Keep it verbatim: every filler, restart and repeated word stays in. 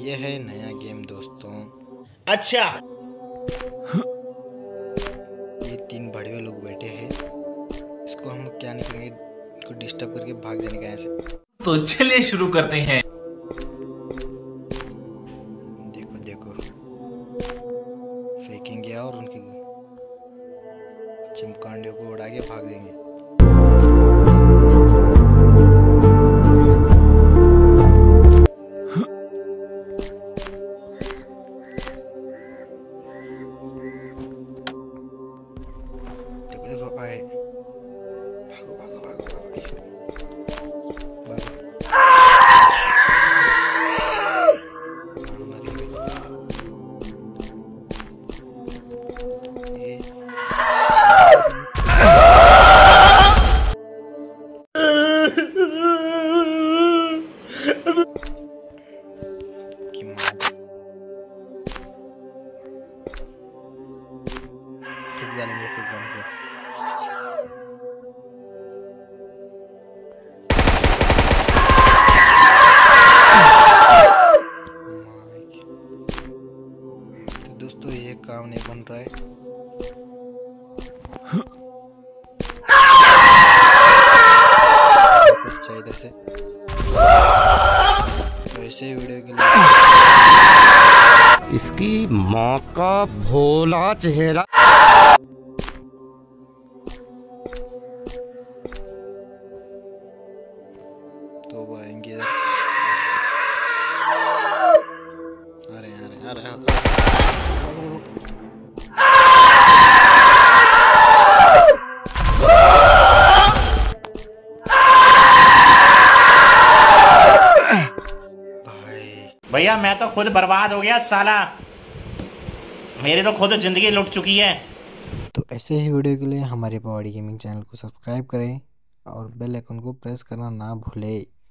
ये है नया गेम दोस्तों। अच्छा, ये तीन बड़े लोग बैठे हैं। इसको हम क्या नहीं करेंगे, इनको डिस्टर्ब करके भाग जाने का ऐसे। तो चलिए शुरू करते हैं। देखो देखो, फेंकेंगे और उनकी चिमकांडियों को उड़ा के भाग देंगे। देखो देखो आए, भागो भागो भागो भागो भागो। हाँ, मर गए। ये की माँ फूट डालेंगे फूट डालेंगे। तो दोस्तों ये काम नहीं बन रहा है। अच्छा इधर से तो ऐसे वीडियो के लिए इसकी माँ का भोला चेहरा। तो वो आएंगे इधर। आ रहे हैं आ रहे हैं आ रहे हैं। भाई भैया मैं तो खुद बर्बाद हो गया साला, मेरी तो खुद जिंदगी लुट चुकी है। तो ऐसे ही वीडियो के लिए हमारे पवाड़ी गेमिंग चैनल को सब्सक्राइब करें और बेल आइकन को प्रेस करना ना भूलें।